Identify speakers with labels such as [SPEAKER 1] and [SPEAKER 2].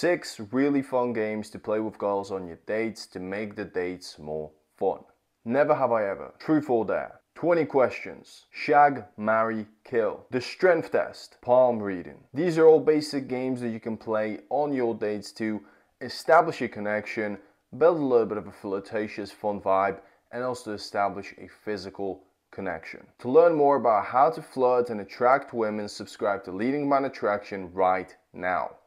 [SPEAKER 1] 6 really fun games to play with girls on your dates to make the dates more fun. Never have I ever. Truth or dare. 20 questions. Shag, marry, kill. The strength test. Palm reading. These are all basic games that you can play on your dates to establish a connection, build a little bit of a flirtatious fun vibe, and also establish a physical connection. To learn more about how to flirt and attract women, subscribe to Leading by Attraction right now.